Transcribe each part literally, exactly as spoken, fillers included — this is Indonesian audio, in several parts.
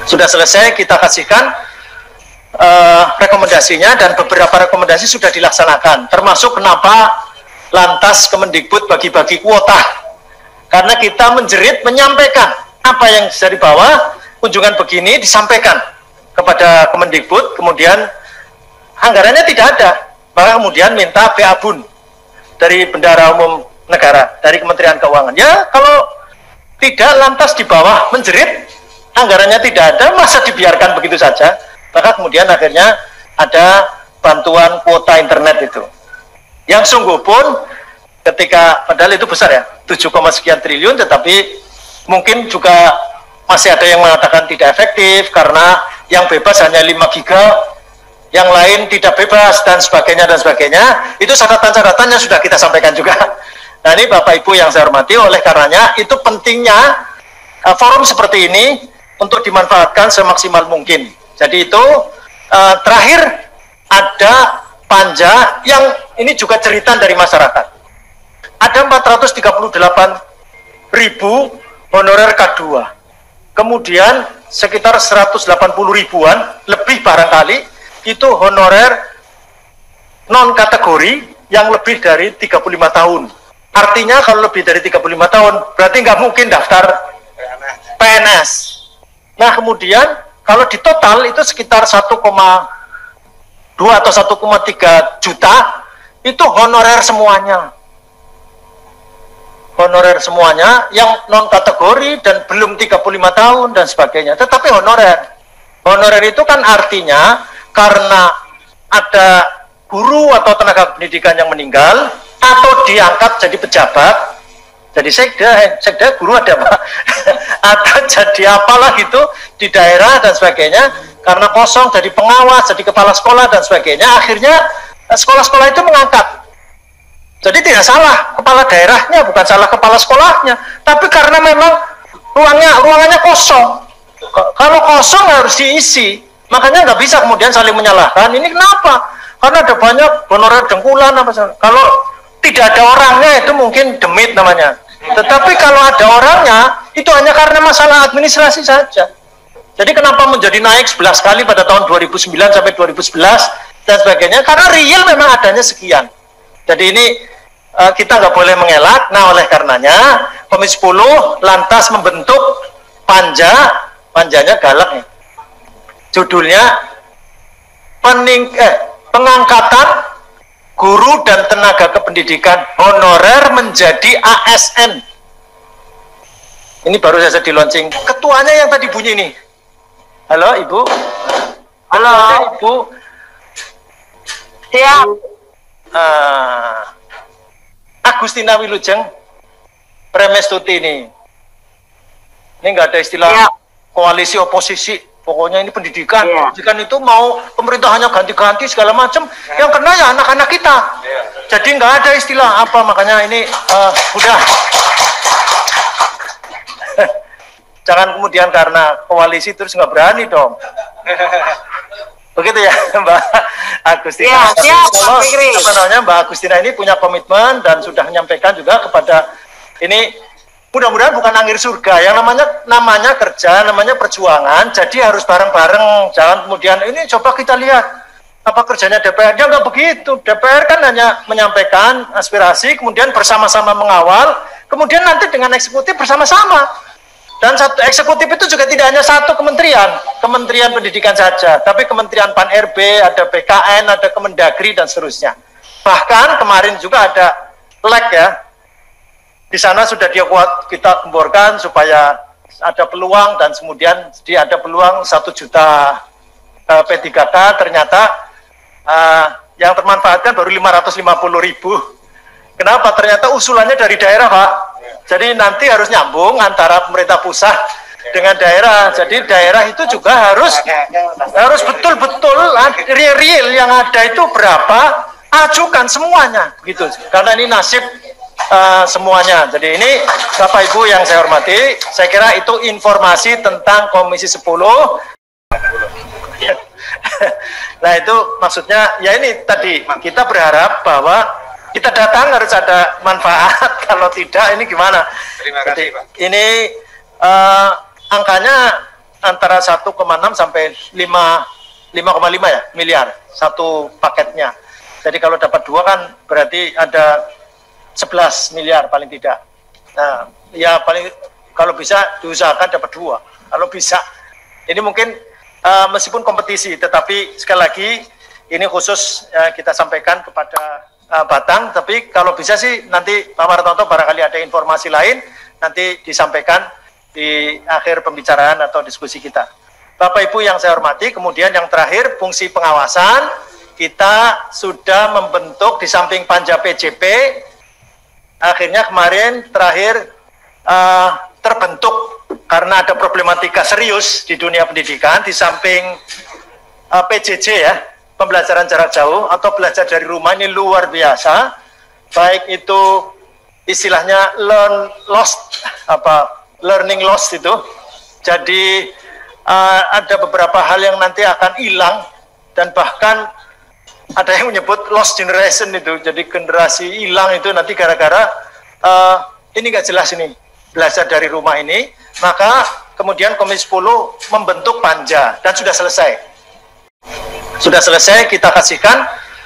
sudah selesai, kita kasihkan uh, rekomendasinya, dan beberapa rekomendasi sudah dilaksanakan, termasuk kenapa lantas Kemendikbud bagi-bagi kuota, karena kita menjerit, menyampaikan apa yang dari bawah, kunjungan begini disampaikan kepada Kemendikbud, kemudian anggarannya tidak ada, maka kemudian minta B A Bun dari Bendahara Umum Negara, dari Kementerian Keuangan. Ya, kalau tidak lantas di bawah menjerit, anggarannya tidak ada, masa dibiarkan begitu saja? Maka kemudian akhirnya ada bantuan kuota internet itu. Yang sungguh pun ketika, padahal itu besar ya, tujuh, sekian triliun, tetapi mungkin juga masih ada yang mengatakan tidak efektif karena yang bebas hanya lima giga, yang lain tidak bebas, dan sebagainya dan sebagainya. Itu catatan-catatan yang sudah kita sampaikan juga. Nah, ini Bapak Ibu yang saya hormati, oleh karenanya itu pentingnya uh, forum seperti ini untuk dimanfaatkan semaksimal mungkin. Jadi itu uh, terakhir ada panja yang ini juga cerita dari masyarakat. Ada empat ratus tiga puluh delapan ribu honorer K dua. Kemudian sekitar seratus delapan puluh ribuan lebih barangkali itu honorer non kategori yang lebih dari tiga puluh lima tahun. Artinya kalau lebih dari tiga puluh lima tahun berarti nggak mungkin daftar P N S. Nah, kemudian kalau di total itu sekitar satu koma dua atau satu koma tiga juta itu honorer semuanya. Honorer semuanya yang non kategori dan belum tiga puluh lima tahun dan sebagainya, tetapi honorer. Honorer itu kan artinya karena ada guru atau tenaga pendidikan yang meninggal atau diangkat jadi pejabat, jadi sekda, sekda guru ada Pak, atau jadi apalah gitu di daerah dan sebagainya, karena kosong jadi pengawas, jadi kepala sekolah dan sebagainya, akhirnya sekolah-sekolah itu mengangkat. Jadi tidak salah kepala daerahnya, bukan salah kepala sekolahnya, tapi karena memang ruangnya ruangannya kosong. Kalau kosong harus diisi, makanya nggak bisa kemudian saling menyalahkan. Ini kenapa? Karena ada banyak honorer dengkulan apa. Kalau tidak ada orangnya itu mungkin demit namanya. Tetapi kalau ada orangnya itu hanya karena masalah administrasi saja. Jadi kenapa menjadi naik sebelas kali pada tahun dua ribu sembilan sampai dua ribu sebelas dan sebagainya? Karena real memang adanya sekian. Jadi ini uh, kita nggak boleh mengelak. Nah, oleh karenanya Komisi sepuluh lantas membentuk panja, panjanya galak nih. Judulnya pening eh, pengangkatan guru dan tenaga kependidikan honorer menjadi A S N. Ini baru saja di launching. Ketuanya yang tadi bunyi nih. Halo Ibu. Halo Ibu. Siap. Uh, Agustina Wilujeng Premestuti ini. Ini nggak ada istilah ya. Koalisi oposisi. Pokoknya ini pendidikan. Ya. Pendidikan itu mau pemerintahannya ganti-ganti segala macam. Ya. Yang kena ya anak-anak kita. Ya. Jadi nggak ada istilah apa, makanya ini uh, udah. Jangan kemudian karena koalisi terus nggak berani dong. Begitu ya Mbak Agustina. Ya, siap, Kalau apa namanya Mbak Agustina ini punya komitmen dan sudah menyampaikan juga kepada ini, mudah-mudahan bukan angin surga. Yang namanya namanya kerja, namanya perjuangan. Jadi harus bareng-bareng. Jangan kemudian ini coba kita lihat apa kerjanya D P R. Dia nggak begitu. D P R kan hanya menyampaikan aspirasi, kemudian bersama-sama mengawal, kemudian nanti dengan eksekutif bersama-sama. Dan satu eksekutif itu juga tidak hanya satu kementerian, Kementerian Pendidikan saja, tapi Kementerian Pan R B, ada B K N, ada Kemendagri dan seterusnya. Bahkan kemarin juga ada L E K ya. Di sana sudah dia kuat kita gemborkan supaya ada peluang, dan kemudian dia ada peluang satu juta uh, P tiga K, ternyata uh, yang termanfaatkan baru lima ratus lima puluh ribu. Kenapa? Ternyata usulannya dari daerah Pak. Jadi nanti harus nyambung antara pemerintah pusat dengan daerah. Jadi daerah itu juga harus harus betul-betul real yang ada itu berapa, ajukan semuanya begitu. Karena ini nasib uh, semuanya. Jadi ini Bapak Ibu yang saya hormati, saya kira itu informasi tentang Komisi sepuluh. Nah itu maksudnya ya ini tadi kita berharap bahwa kita datang harus ada manfaat, kalau tidak ini gimana? Terima kasih, Jadi, Pak. ini uh, angkanya antara satu koma enam sampai lima koma lima ya miliar satu paketnya. Jadi kalau dapat dua kan berarti ada sebelas miliar paling tidak. Nah, ya paling kalau bisa diusahakan dapat dua. Kalau bisa, ini mungkin uh, meskipun kompetisi, tetapi sekali lagi ini khusus uh, kita sampaikan kepada uh, Batang. Tapi kalau bisa sih nanti Pak Martonto barangkali ada informasi lain nanti disampaikan di akhir pembicaraan atau diskusi kita. Bapak Ibu yang saya hormati, kemudian yang terakhir fungsi pengawasan kita sudah membentuk di samping Panja P J P. Akhirnya kemarin terakhir uh, terbentuk karena ada problematika serius di dunia pendidikan di samping uh, P J J ya, pembelajaran jarak jauh atau belajar dari rumah ini luar biasa, baik itu istilahnya learn lost apa learning loss itu. Jadi uh, ada beberapa hal yang nanti akan hilang dan bahkan ada yang menyebut lost generation itu. Jadi generasi hilang itu nanti gara-gara uh, ini nggak jelas ini belajar dari rumah ini. Maka kemudian Komisi sepuluh membentuk panja dan sudah selesai. Sudah selesai kita kasihkan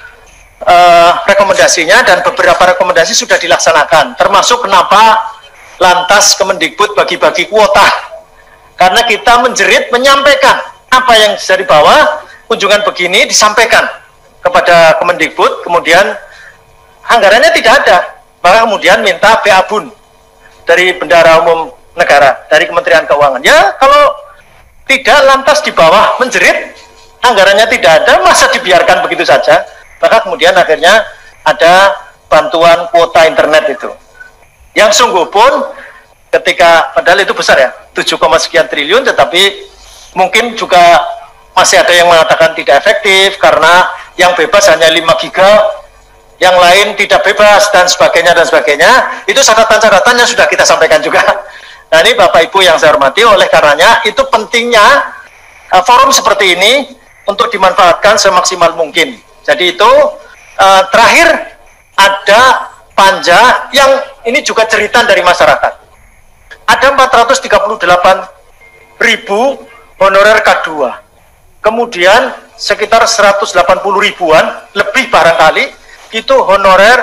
uh, rekomendasinya dan beberapa rekomendasi sudah dilaksanakan. Termasuk kenapa lantas Kemendikbud bagi-bagi kuota, karena kita menjerit menyampaikan apa yang dari bawah, kunjungan begini disampaikan kepada Kemendikbud, kemudian anggarannya tidak ada, maka kemudian minta B A B U N dari Bendahara Umum Negara, dari Kementerian Keuangan. Ya kalau tidak lantas di bawah menjerit anggarannya tidak ada, masa dibiarkan begitu saja, maka kemudian akhirnya ada bantuan kuota internet itu. Yang sungguh pun ketika, padahal itu besar ya, tujuh, sekian triliun, tetapi mungkin juga masih ada yang mengatakan tidak efektif karena yang bebas hanya lima giga, yang lain tidak bebas dan sebagainya dan sebagainya. Itu catatan-catatan yang sudah kita sampaikan juga. Nah ini Bapak Ibu yang saya hormati, oleh karenanya itu pentingnya uh, forum seperti ini untuk dimanfaatkan semaksimal mungkin. Jadi itu uh, terakhir ada panja yang ini juga cerita dari masyarakat. Ada empat ratus tiga puluh delapan ribu honorer K dua. Kemudian sekitar seratus delapan puluh ribuan lebih barangkali itu honorer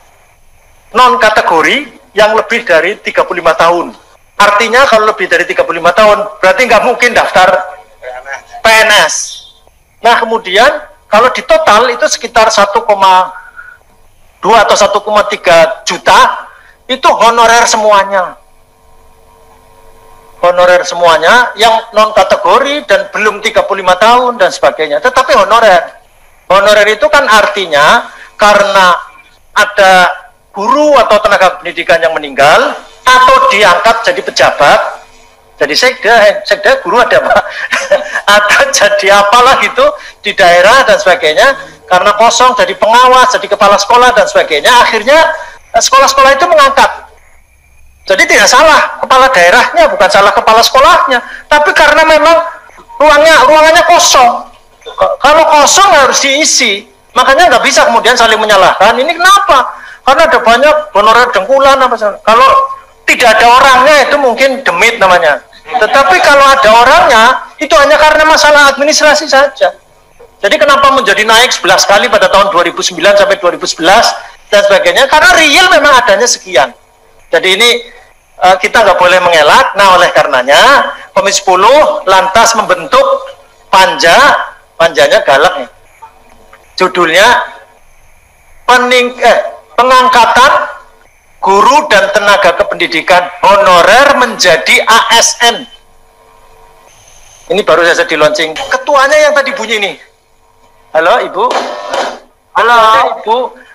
non kategori yang lebih dari tiga puluh lima tahun. Artinya kalau lebih dari tiga puluh lima tahun berarti nggak mungkin daftar P N S. Nah kemudian kalau di total itu sekitar satu koma dua atau satu koma tiga juta itu honorer semuanya. Honorer semuanya yang non kategori dan belum tiga puluh lima tahun dan sebagainya, tetapi honorer. Honorer itu kan artinya karena ada guru atau tenaga pendidikan yang meninggal atau diangkat jadi pejabat, jadi sekda, eh, sekda guru ada Pak, atau jadi apalah gitu di daerah dan sebagainya, karena kosong jadi pengawas, jadi kepala sekolah dan sebagainya, akhirnya sekolah-sekolah itu mengangkat. Jadi tidak salah kepala daerahnya, bukan salah kepala sekolahnya, tapi karena memang ruangnya ruangannya kosong. Kalau kosong harus diisi, makanya nggak bisa kemudian saling menyalahkan. Ini kenapa? Karena ada banyak honorer dengkulan apa. Kalau tidak ada orangnya itu mungkin demit namanya. Tetapi kalau ada orangnya itu hanya karena masalah administrasi saja. Jadi kenapa menjadi naik sebelas kali pada tahun dua ribu sembilan sampai dua ribu sebelas dan sebagainya? Karena real memang adanya sekian. Jadi ini uh, kita nggak boleh mengelak. Nah oleh karenanya Komisi sepuluh lantas membentuk panja, panjanya galak nih. Judulnya pening, eh, pengangkatan guru dan tenaga kependidikan honorer menjadi A S N. Ini baru saja di launching. Ketuanya yang tadi bunyi nih. Halo Ibu. Halo Ibu.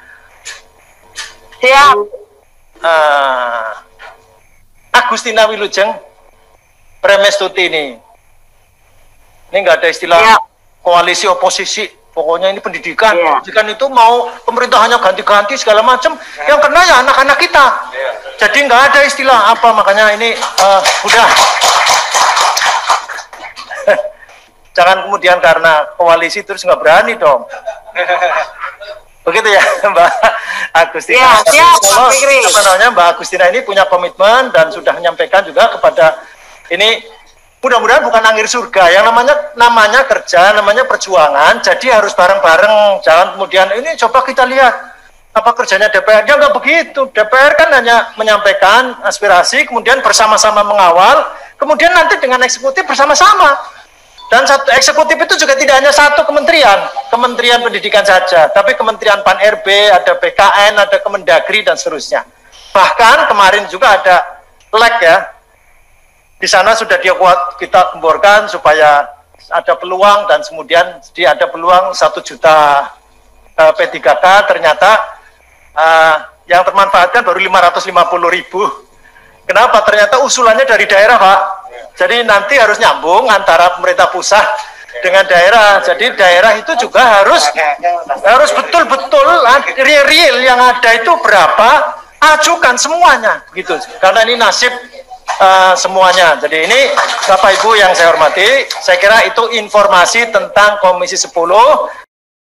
Siap. Uh, Agustina Wilujeng Premestuti ini. Ini nggak ada istilah ya. Koalisi oposisi. Pokoknya ini pendidikan. Ya. Pendidikan itu mau pemerintahannya ganti-ganti segala macam. Ya. Yang kena ya anak-anak kita. Ya. Jadi nggak ada istilah apa, makanya ini uh, udah. Jangan kemudian karena koalisi terus nggak berani dong. Begitu ya Mbak Agustina. Ya, siap, Kalau apa namanya Mbak Agustina ini punya komitmen dan sudah menyampaikan juga kepada ini mudah-mudahan bukan angin surga. Yang namanya namanya kerja, namanya perjuangan. Jadi harus bareng-bareng. Jangan kemudian ini coba kita lihat apa kerjanya D P R. Ya nggak begitu. D P R kan hanya menyampaikan aspirasi, kemudian bersama-sama mengawal, kemudian nanti dengan eksekutif bersama-sama. Dan satu eksekutif itu juga tidak hanya satu kementerian, Kementerian Pendidikan saja, tapi Kementerian Pan R B, ada B K N, ada Kemendagri dan seterusnya. Bahkan kemarin juga ada L E K ya. Di sana sudah dia kuat kita gemborkan supaya ada peluang dan kemudian dia ada peluang satu juta uh, P tiga K, ternyata uh, yang termanfaatkan baru lima ratus lima puluh ribu. Kenapa? Ternyata usulannya dari daerah, Pak. Jadi nanti harus nyambung antara pemerintah pusat dengan daerah. Jadi daerah itu juga harus harus betul-betul real yang ada itu berapa, ajukan semuanya gitu. Karena ini nasib uh, semuanya. Jadi ini Bapak Ibu yang saya hormati, saya kira itu informasi tentang Komisi sepuluh.